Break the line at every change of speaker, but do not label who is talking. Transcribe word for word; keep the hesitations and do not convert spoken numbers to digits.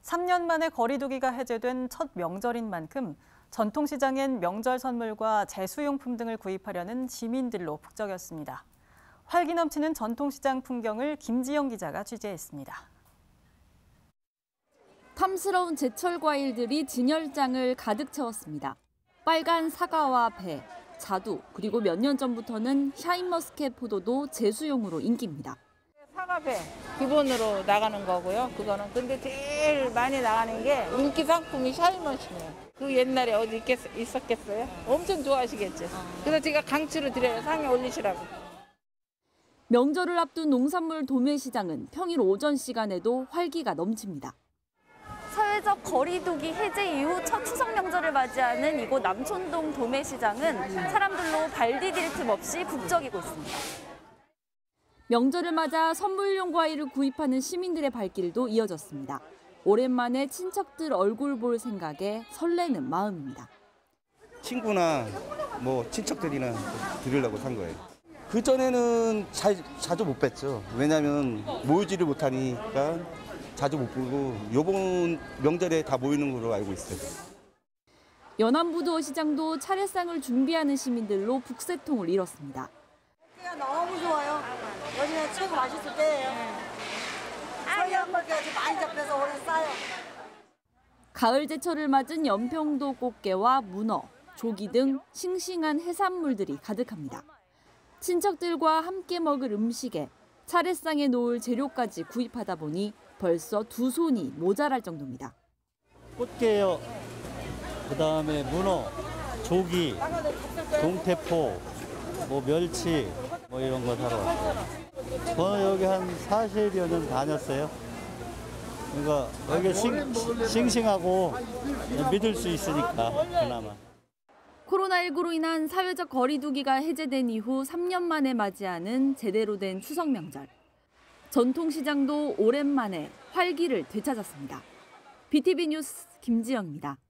삼 년 만에 거리두기가 해제된 첫 명절인 만큼 전통시장엔 명절 선물과 제수용품 등을 구입하려는 시민들로 북적였습니다. 활기 넘치는 전통시장 풍경을 김지영 기자가 취재했습니다.
탐스러운 제철 과일들이 진열장을 가득 채웠습니다. 빨간 사과와 배, 자두, 그리고 몇 년 전부터는 샤인머스켓 포도도 제수용으로 인기입니다.
사과배 기본으로 나가는 거고요. 그거는 근데 제일 많이 나가는 게 인기 상품이 샤인머스켓이에요. 그 옛날에 어디 있겠, 있었겠어요? 엄청 좋아하시겠죠. 그래서 제가 강추를 드려요. 상에 올리시라고.
명절을 앞둔 농산물 도매시장은 평일 오전 시간에도 활기가 넘칩니다.
사회적 거리두기 해제 이후 첫 추석 명절을 맞이하는 이곳 남촌동 도매시장은 사람들로 발 디딜 틈 없이 북적이고 있습니다.
명절을 맞아 선물용 과일을 구입하는 시민들의 발길도 이어졌습니다. 오랜만에 친척들 얼굴 볼 생각에 설레는 마음입니다.
친구나 뭐 친척들이나 드리려고 산 거예요. 그전에는 자, 자주 못 뵀죠. 왜냐하면 모이지를 못하니까 자주 못 보고 이번 명절에 다 모이는 걸로 알고 있어요.
연안부두어 시장도 차례상을 준비하는 시민들로 북새통을 이뤘습니다.
너무 좋아요. 여기는 최고 맛있을 때예요. 소리 한 번까지 많이 잡혀서 오래 싸요.
가을 제철을 맞은 연평도 꽃게와 문어, 조기 등 싱싱한 해산물들이 가득합니다. 친척들과 함께 먹을 음식에 차례상에 놓을 재료까지 구입하다 보니 벌써 두 손이 모자랄 정도입니다.
꽃게요, 그다음에 문어, 조기, 동태포, 뭐 멸치, 뭐 이런 거 사러 왔어요. 저는 여기 한 사십여 년 다녔어요. 그러니까 여기 싱, 싱싱하고 믿을 수 있으니까 그나마.
코로나십구로 인한 사회적 거리두기가 해제된 이후 삼 년 만에 맞이하는 제대로 된 추석 명절. 전통시장도 오랜만에 활기를 되찾았습니다. 비티비 뉴스 김지영입니다.